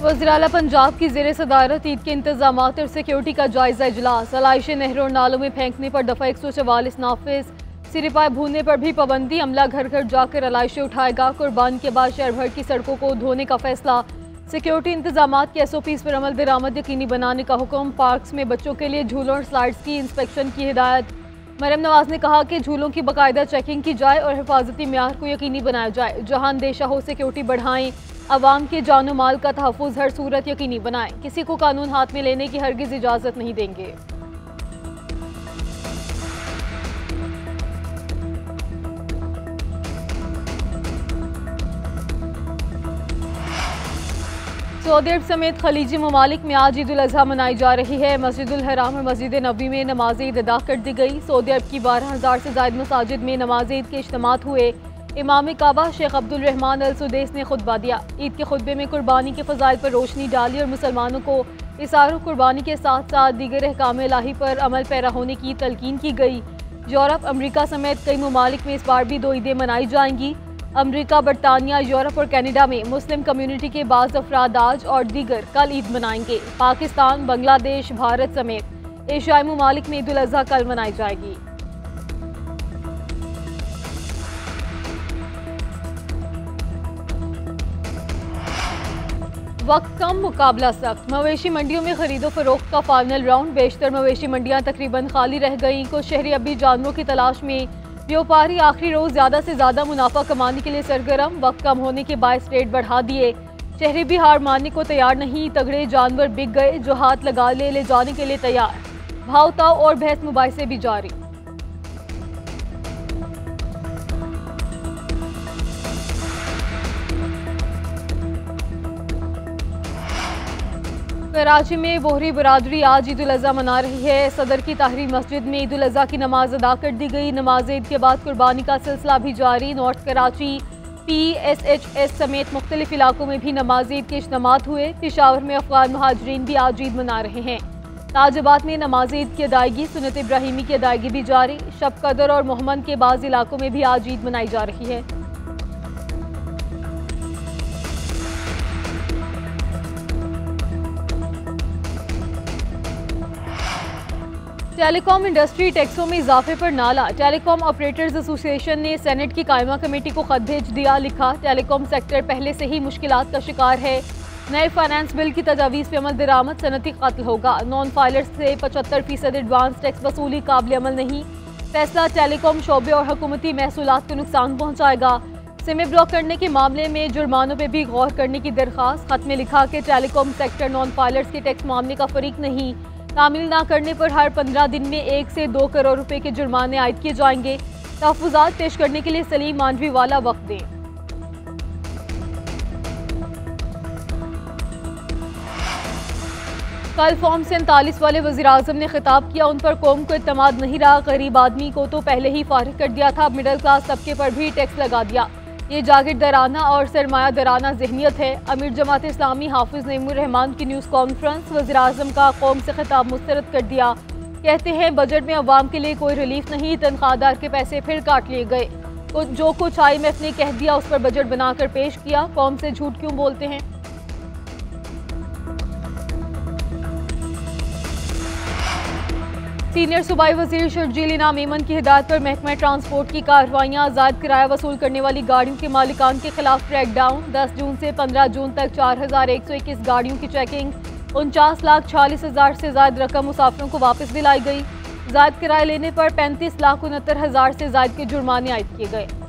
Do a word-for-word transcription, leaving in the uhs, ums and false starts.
वज़ीर-ए-आला पंजाब की ज़ेर सदारत ईद के इंतजाम और सिक्योरिटी का जायजा इजलास। अलाइशे नहरों और नालों में फेंकने पर दफ़ा एक सौ चवालीस नाफिज, सिरपाए भूनने पर भी पाबंदी। अमला घर घर जाकर अलाइशे उठाएगा। कुर्बानी के बाद शहर भर की सड़कों को धोने का फैसला। सिक्योरिटी इंतजाम के एस ओ पीज़ पर अमल दरामद यकीनी बनाने का हुक्म। पार्क्स में बच्चों के लिए झूलों और स्लाइड्स की इंस्पेक्शन की हिदायत। मरियम नवाज ने कहा कि झूलों की बाकायदा चेकिंग की जाए और हिफाजती म्यार को यकीनी बनाया जाए। जहां अंदेशा हो सिक्योरिटी बढ़ाएं। अवाम के जानो माल का तहफ़्फ़ुज़ हर सूरत यकीनी बनाएं। किसी को कानून हाथ में लेने की हरगिज़ इजाज़त नहीं देंगे। सऊदी अरब समेत खलीजी ममालिक में आज ईद उल अज़हा मनाई जा रही है। मस्जिदुल हराम और मस्जिद नबी में नमाज ईद अदा कर दी गई। सऊदी अरब की बारह हज़ार से ज़ायद मसाजिद में नमाज ईद के इज्तिमात हुए। इमाम काबा शेख अब्दुल रहमान अल सुदैस ने खुतबा दिया। ईद के खुतबे में कुर्बानी के फ़ज़ाइल पर रोशनी डाली और मुसलमानों को इसार कुर्बानी के साथ साथ दीगर अहकाम इलाही पर अमल पैरा होने की तलकीन की गई। यूरोप, अमरीका समेत कई ममालिक में इस बार भी दो ईदें मनाई जाएंगी। अमरीका, बरतानिया, यूरोप और कनाडा में मुस्लिम कम्यूनिटी के बाज़ अफराद आज और दीगर कल ईद मनाएंगे। पाकिस्तान, बांग्लादेश, भारत समेत एशियाई ममालिक में ईद उल अज़हा कल मनाई जाएगी। वक्त कम, मुकाबला सख्त। मवेशी मंडियों में खरीदो फरोख्त का फाइनल राउंड। बेशतर मवेशी मंडियां तकरीबन खाली रह गईं। कुछ शहरी अभी जानवरों की तलाश में। व्यापारी आखिरी रोज ज्यादा से ज्यादा मुनाफा कमाने के लिए सरगर्म। वक्त कम होने के बायस रेट बढ़ा दिए। शहरी भी हार मानने को तैयार नहीं। तगड़े जानवर बिक गए। जो हाथ लगा ले ले जाने के लिए तैयार। भाव ताव और बहस मुबाहिसे भी जारी। कराची में बोहरी बरादरी आज ईद उल अज़हा मना रही है। सदर की ताहरी मस्जिद में ईद उल अज़हा की नमाज अदा कर दी गई। नमाज ईद के बाद कुर्बानी का सिलसिला भी जारी। North Karachi, P S H S समेत मुख्तलिफ इलाकों में भी नमाज ईद के इज्तिमात हुए। पेशावर में अफगान महाजरीन भी आज ईद मना रहे हैं। ताजिबात में नमाज ईद की अदायगी, सुन्नत इब्राहिमी की अदायगी भी जारी। शब कदर और मोहम्मद के बाज़ इलाकों में भी आज ईद मनाई जा रही है। टेलीकॉम इंडस्ट्री टैक्सों में इजाफे पर नाला। टेलीकॉम ऑपरेटर्स एसोसिएशन ने सेनेट की कायमा कमेटी को खत भेज दिया। लिखा, टेलीकॉम सेक्टर पहले से ही मुश्किलात का शिकार है। नए फाइनेंस बिल की तजावीज़ पे अमल दरामद सनती कत्ल होगा। नॉन फाइलर्स से पचहत्तर फीसद एडवांस टैक्स वसूली काबिल अमल नहीं। फैसला टेलीकॉम शोबे और हुकूमती महसूलात को नुकसान पहुँचाएगा। सिमें ब्लॉक करने के मामले में जुर्मानों पर भी गौर करने की दरख्वास्त। खत में लिखा कि टेलीकॉम सेक्टर नॉन फाइलर्स के टैक्स मामले का फरीक नहीं। तामील ना करने पर हर पंद्रह दिन में एक से दो करोड़ रुपए के जुर्माने आयद किए जाएंगे। तहफ़्फ़ुज़ात पेश करने के लिए सलीम मांडवी वाला वक्त दें। कल फॉर्म सैंतालीस वाले वज़ीर-ए-आज़म ने खिताब किया। उन पर कौम को इत्मीनान नहीं रहा। गरीब आदमी को तो पहले ही फारिग कर दिया था। मिडिल क्लास तबके पर भी टैक्स लगा दिया। ये जागीरदाराना और सरमायादाराना ज़हनियत है। अमीर जमात इस्लामी हाफिज़ नईमुर रहमान की न्यूज़ कॉन्फ्रेंस। वज़ीर-ए-आज़म का कौम से खिताब मुस्तरद कर दिया। कहते हैं बजट में अवाम के लिए कोई रिलीफ नहीं। तनख्वाहदार के पैसे फिर काट लिए गए। जो कुछ आई एम एफ ने कह दिया उस पर बजट बनाकर पेश किया। कौम से झूठ क्यों बोलते हैं। सीनियर सूबाई वजीर शर्जील इनाम मेमन की हिदायत पर महकमा ट्रांसपोर्ट की कार्रवाइयाँ। आज़ाद किराया वसूल करने वाली गाड़ियों के मालिकान के खिलाफ क्रैकडाउन। दस जून से पंद्रह जून तक चार हजार एक सौ इक्कीस गाड़ियों की चेकिंग। उनचास लाख छियालीस हजार से ज्यादा रकम मुसाफिरों को वापस दिलाई गई। जायद किराया लेने पर पैंतीस लाख उनहत्तर हजार से ज्यादा के जुर्माने आयद किए गए।